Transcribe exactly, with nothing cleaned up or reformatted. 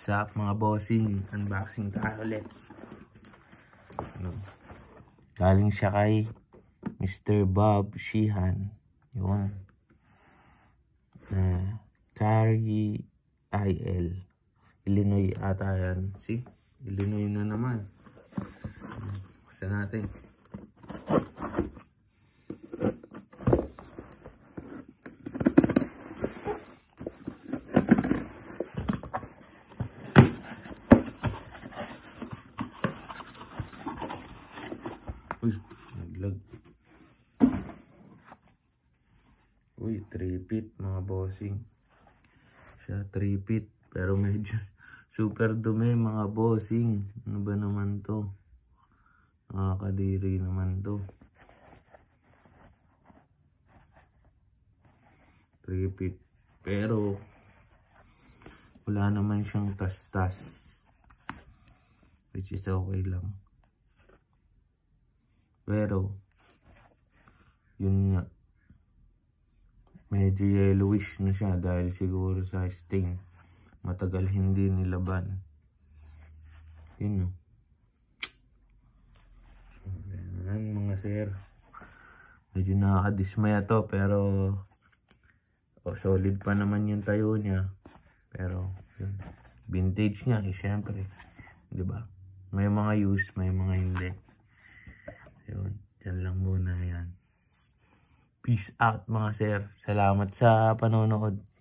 What's up mga bossing? Unboxing tayo ulit. Ano? Galing siya kay Mister Bob Sheehan. Yun. Uh, Carrie I L. Illinois ata yan. See? Illinois na naman. Basta natin. Uy, naglag. Uy, three feet mga bossing. Siya three feet. Pero medyo super dumi mga bossing. Ano ba naman to? Nakakadiri naman to. three feet. Pero wala naman siyang tas-tas. Which is okay lang. Pero yun nga, medyo yellowish na siya dahil siguro sa stain. Matagal hindi nilaban. Yun o. Ayan mga sir. Medyo nakakadismaya to pero oh, solid pa naman yung tayo niya. Pero yun, vintage nga eh syempre. Diba? May mga use, may mga hindi. Yun, dyan lang muna yan. Peace out mga sir. Salamat sa panonood.